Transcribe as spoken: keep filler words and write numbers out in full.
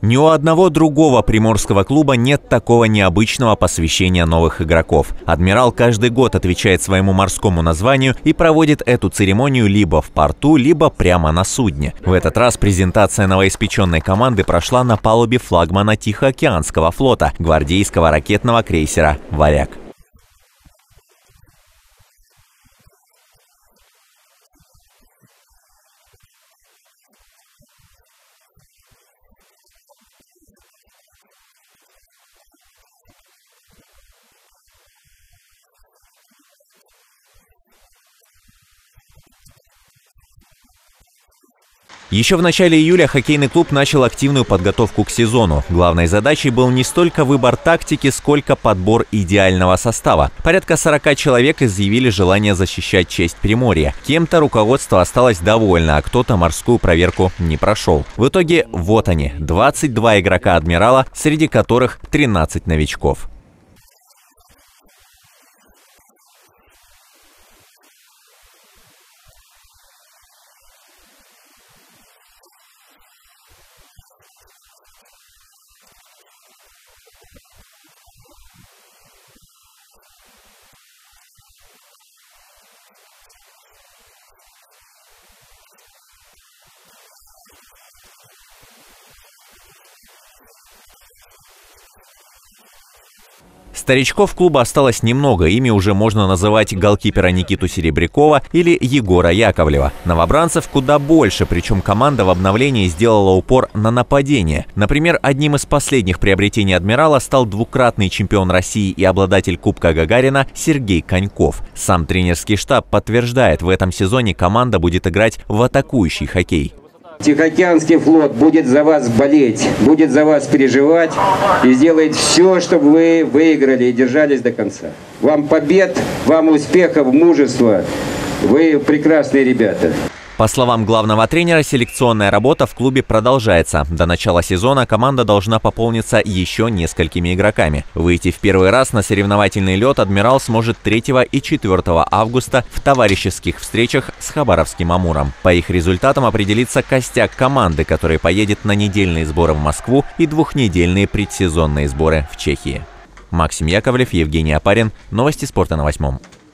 Ни у одного другого приморского клуба нет такого необычного посвящения новых игроков. «Адмирал» каждый год отвечает своему морскому названию и проводит эту церемонию либо в порту, либо прямо на судне. В этот раз презентация новоиспеченной команды прошла на палубе флагмана Тихоокеанского флота, гвардейского ракетного крейсера «Варяг». Еще в начале июля хоккейный клуб начал активную подготовку к сезону. Главной задачей был не столько выбор тактики, сколько подбор идеального состава. Порядка сорока человек изъявили желание защищать честь Приморья. Кем-то руководство осталось довольно, а кто-то морскую проверку не прошел. В итоге вот они, двадцать два игрока «Адмирала», среди которых тринадцать новичков. Старичков клуба осталось немного, ими уже можно называть голкипера Никиту Серебрякова или Егора Яковлева. Новобранцев куда больше, причем команда в обновлении сделала упор на нападение. Например, одним из последних приобретений «Адмирала» стал двукратный чемпион России и обладатель Кубка Гагарина Сергей Коньков. Сам тренерский штаб подтверждает, в этом сезоне команда будет играть в атакующий хоккей. Тихоокеанский флот будет за вас болеть, будет за вас переживать и сделает все, чтобы вы выиграли и держались до конца. Вам побед, вам успехов, мужества. Вы прекрасные ребята. По словам главного тренера, селекционная работа в клубе продолжается. До начала сезона команда должна пополниться еще несколькими игроками. Выйти в первый раз на соревновательный лед «Адмирал» сможет третьего и четвёртого августа в товарищеских встречах с Хабаровским «Амуром». По их результатам определится костяк команды, который поедет на недельные сборы в Москву и двухнедельные предсезонные сборы в Чехии. Максим Яковлев, Евгений Опарин. Новости спорта на восьмом.